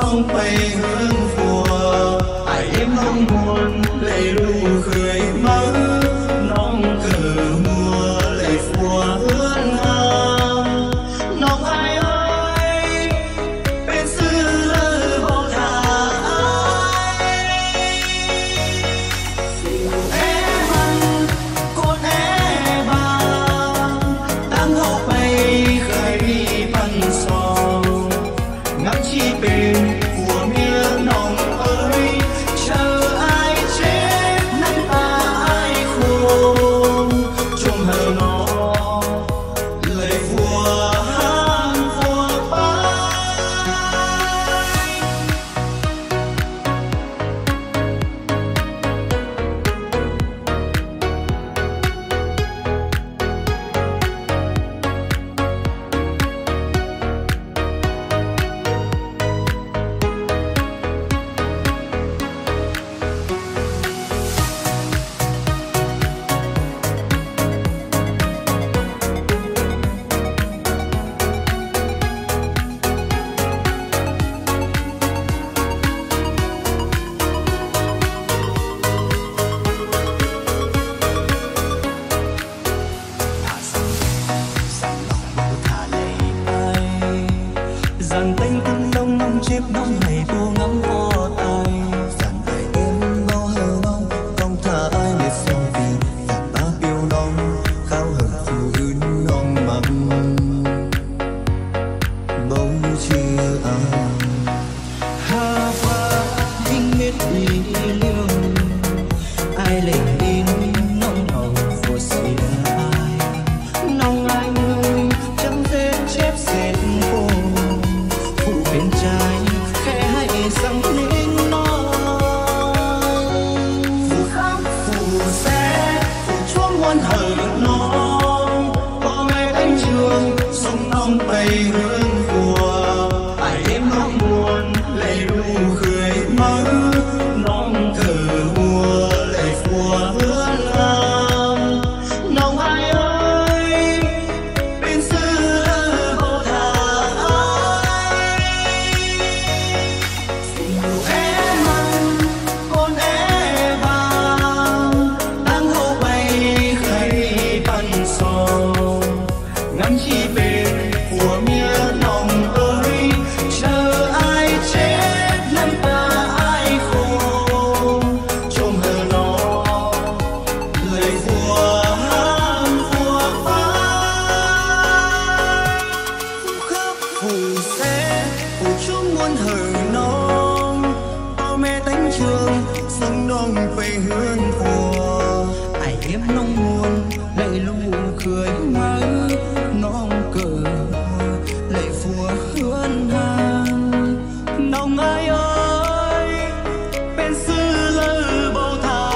nông bay hương phùa ai em nông buồn lệ ru khơi mơ nông cờ mùa lệ phùa hương hang nông ai ơi bên xứ lơ bao thà ai em ăn con em bà đang hậu bay khơi bắn sông ngắm chi bên của miền nông ơi chờ ai chết nắng ta ai khô trong hờ nó lời vua hát vua bay. Dàn tên thân đông nông chếp nông ngày cô ngắm vò tay dàn bài em ngó hờ ngóng không thả ai liệt sông vì dàn ta yêu nông khao hờn phù ưn nông mặn bóng chưa ăn hà phainh miết đi liêu ai lệnh in nông hồng phù xìa ai nông ai ơi chẳng tên chép dệt cô bên trái khẽ hay dâng lên nó phù khắp phù xe phù chúa muôn hờ non có mẹ đánh trường sông nông bay hương phùa ai em nông buồn lệ ru khơi mơ nông cờ mùa lệ phùa hương lam nông ai ơi bên xứ bao thà em ăn con em bà đang hậu bay khơi bắn sông ngắm chi bên của miền nông ơi chờ ai chết nắng ta ai khô trong hờ nó lời vua hát vua bay phù khắp phù xe phù chúng muôn hờ non bao mẹ đánh trường sông nông về hương phùa ai em nông muôn lệ lũ khơi mơ nông cờ lệ phùa hương hang nông ai ơi bên xứ lơ bao thà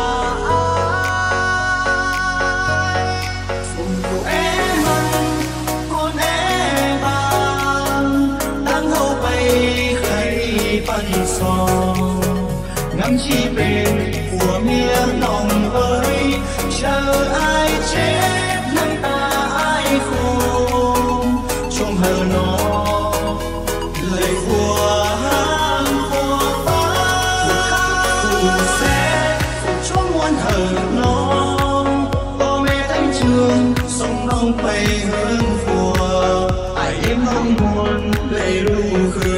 ai phù em ăn con em bà đang hậu bay khơi bắn sông ngắm chi bên của miền nông ơi chờ ai chết nắng ta ai khô trong hờ nó lời vua hát vua bay phù xe phù chúa muôn hờ non có mẹ đánh trường sông nông bay hương phùa ai em nông buồn lệ ru khơi